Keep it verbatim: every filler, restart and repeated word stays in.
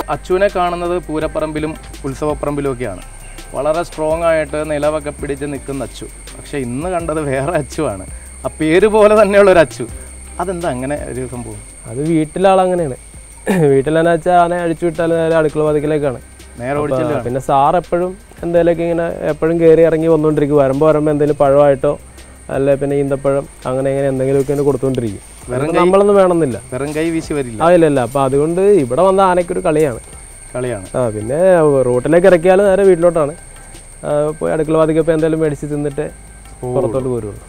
അച്ചുവിനെ കാണുന്നത് പൂരപ്പറമ്പിലും ഉത്സവപ്പറമ്പിലും ഒക്കെയാണ്. വളരെ സ്ട്രോങ് ആയിട്ട് നിലവൊക്കെ പിടിച്ച് നിൽക്കുന്ന അച്ചു. പക്ഷേ ഇന്ന് കണ്ടത് വേറെ അച്ചുവാണ്. ആ പേര് പോലെ തന്നെയുള്ളൊരു അച്ചു. അതെന്താ അങ്ങനെ ഒരു സംഭവം? അത് വീട്ടിലാളങ്ങനെയാണ്. വീട്ടിലെന്നു വെച്ചാൽ ആനെ അഴിച്ചു വിട്ടാൽ നേരെ അടുക്കള വാതിക്കലേക്കാണ് നേരെ ഓടിച്ചില്ല. പിന്നെ സാർ എപ്പോഴും എന്തെങ്കിലുമൊക്കെ ഇങ്ങനെ എപ്പോഴും കയറി ഇറങ്ങി വന്നുകൊണ്ടിരിക്കും. വരുമ്പോൾ വരുമ്പോൾ എന്തെങ്കിലും പഴമായിട്ടോ അല്ലെ പിന്നെ ഈന്തപ്പഴം അങ്ങനെ ഇങ്ങനെ എന്തെങ്കിലുമൊക്കെ കൊടുത്തുകൊണ്ടിരിക്കും. നമ്മളൊന്നും വേണമെന്നില്ല, വെറും കൈ വീശി വരില്ല. ആ ഇല്ലല്ല. അപ്പം അതുകൊണ്ട് ഇവിടെ വന്ന ആനയ്ക്കൊരു കളിയാണ് കളിയാണ് ആ പിന്നെ റോട്ടിലേക്ക് ഇറക്കിയാൽ നേരെ വീട്ടിലോട്ടാണ് പോയി അടുക്കള വാതിക്കപ്പോൾ എന്തെങ്കിലും മേടിച്ച് തിന്നിട്ട് പുറത്തോട്ട് പോരുള്ളൂ.